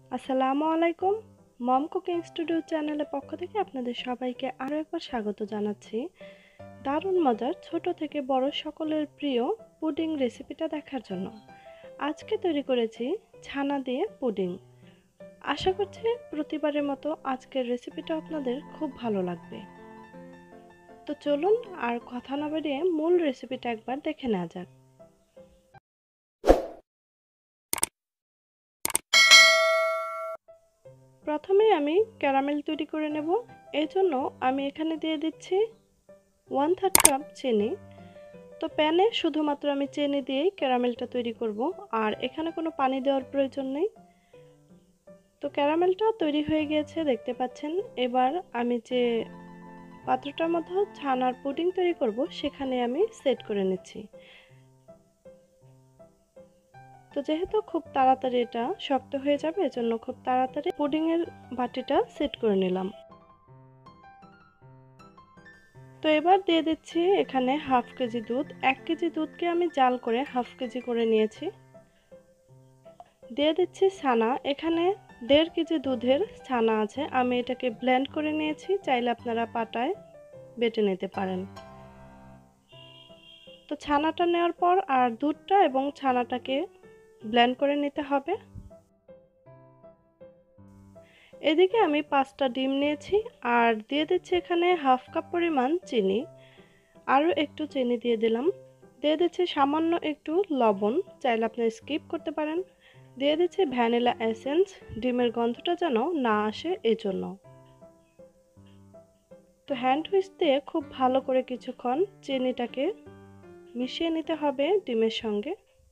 আসসালামু আলাইকুম। মম cooking studio চ্যানেলের পক্ষ থেকে আপনাদের সবাইকে আরও একবার স্বাগত জানাচ্ছি। দারুণ মজার ছোট থেকে বড় সকলের প্রিয় পুডিং রেসিপিটা দেখার জন্য। আজকে তৈরি করেছি ছানা দিয়ে পুডিং। আশা করছি প্রতিবারের মতো আজকের রেসিপিটা আপনাদের খুব ভালো লাগবে। তো চলুন আর কথা না বাড়িয়ে মূল রেসিপিটা একবার দেখে নেওয়া যাক। প্রথমে আমি ক্যারামেল তৈরি করে নেব। এই জন্য আমি এখানে দিয়ে দিচ্ছি 1/3 কাপ চিনি। তো প্যানে শুধুমাত্র আমি চিনি দিয়েই ক্যারামেলটা তৈরি করব, আর এখানে কোনো পানি দেওয়ার প্রয়োজন নেই। তো ক্যারামেলটা তৈরি হয়ে গিয়েছে দেখতে পাচ্ছেন। এবার আমি যে পাত্রটার মধ্যে ছানার পুডিং তৈরি করব সেখানে আমি সেট করে নিচ্ছি। তো যেহেতু খুব তাড়াতাড়ি এটা শক্ত হয়ে যাবে, এজন্য খুব তাড়াতাড়ি পুডিংয়ের বাটিটা সেট করে নিলাম। তো এবার দিয়ে দিচ্ছি এখানে 1/2 কেজি দুধ। 1 কেজি দুধকে আমি জাল করে 1/2 কেজি করে নিয়েছি। দিয়ে দিচ্ছি ছানা। এখানে 1.5 কেজি দুধের ছানা আছে, আমি এটাকে ব্লেন্ড করে নিয়েছি। চাইলে আপনারা পাটায় বেটে নিতে পারেন। তো ছানাটা নেওয়ার পর আর দুধটা এবং ছানাটাকে ব্লেন্ড করে নিতে হবে। এদিকে আমি 5টা ডিম নিয়েছি আর দিয়ে দিচ্ছি এখানে 1/2 কাপ পরিমাণ চিনি। আরও একটু চিনি দিয়ে দিলাম। দিয়ে দিচ্ছি সামান্য একটু লবণ, চাইলে আপনারা স্কিপ করতে পারেন। দিয়ে দিচ্ছি ভ্যানিলা এসেন্স, ডিমের গন্ধটা যেন না আসে এজন্য। তো হ্যান্ড হুইস্ক দিয়ে খুব ভালো করে কিছুক্ষণ চিনিটাকে মিশিয়ে নিতে হবে ডিমের সঙ্গে।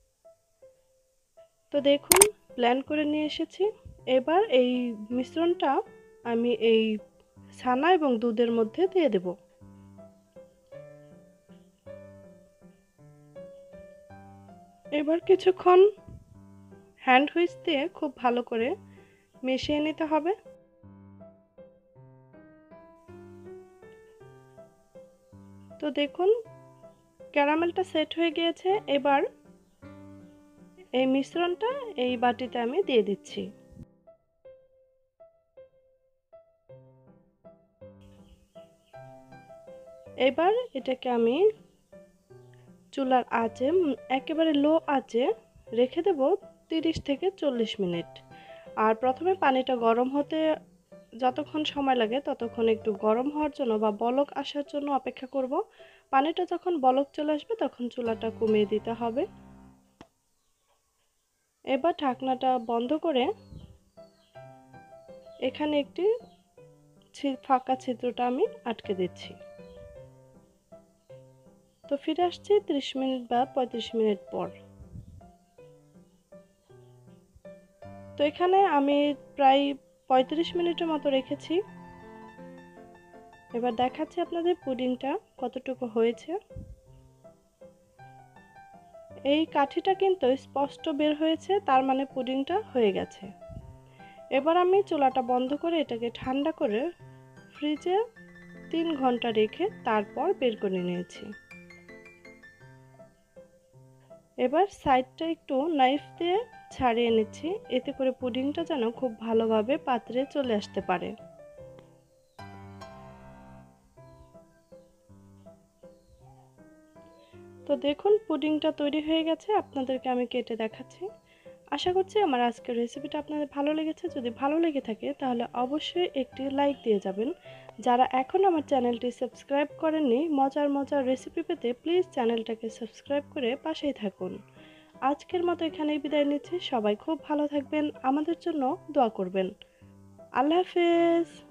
তো দেখুন ব্লেন্ড করে নিয়ে এসেছি। এবার এই মিশ্রণটা আমি এই ছানা এবং দুধের মধ্যে দিয়ে দেব। এবার কিছুক্ষণ হ্যান্ড হুইস্ক দিয়ে খুব ভালো করে মিশিয়ে নিতে হবে। তো দেখুন ক্যারামেলটা সেট হয়ে গিয়েছে। এবার এই মিশ্রণটা এই বাটিতে আমি দিয়ে দিচ্ছি। এবার এটাকে আমি চুলার আঁচে একেবারে লো আঁচে রেখে দেব 30 থেকে 40 মিনিট। আর প্রথমে পানিটা গরম হতে যতক্ষণ সময় লাগে ততক্ষণ একটু গরম হওয়ার জন্য বা বলক আসার জন্য অপেক্ষা করব। পানিটা যখন বলক চলে আসবে তখন চুলাটা কমিয়ে দিতে হবে। এবার ঢাকনাটা বন্ধ করে এখানে একটি ফাঁকা ছিদ্রটা আমি আটকে দিচ্ছি। তো ফিরে আসছি 30 মিনিট বা 35 মিনিট পর। তো এখানে আমি প্রায় 35 মিনিটের মতো রেখেছি। এবার দেখাচ্ছি আপনাদের পুডিংটা কতটুকু হয়েছে। এই কাঠিটা কিন্তু স্পষ্ট বের হয়েছে, তার মানে পুডিংটা হয়ে গেছে। এবার আমি চুলাটা বন্ধ করে এটাকে ঠান্ডা করে ফ্রিজে 3 ঘন্টা রেখে তারপর বের করে নিয়েছি। এবার সাইডটা একটু নাইফ দিয়ে ছাড়িয়ে নিচ্ছি, এতে করে পুডিংটা যেন খুব ভালোভাবে পাত্রে চলে আসতে পারে। তো দেখুন পুডিংটা তৈরি হয়ে গেছে, আপনাদেরকে আমি কেটে দেখাচ্ছি। আশা করছি আমার আজকের রেসিপিটা আপনাদের ভালো লেগেছে। যদি ভালো লেগে থাকে তাহলে অবশ্যই একটি লাইক দিয়ে যাবেন। যারা এখন আমার চ্যানেলটি সাবস্ক্রাইব করেননি, মজার মজার রেসিপি পেতে প্লিজ চ্যানেলটাকে সাবস্ক্রাইব করে পাশেই থাকুন। আজকের মতো এখানেই বিদায় নিচ্ছি। সবাই খুব ভালো থাকবেন, আমাদের জন্য দোয়া করবেন। আল্লাহ হাফেজ।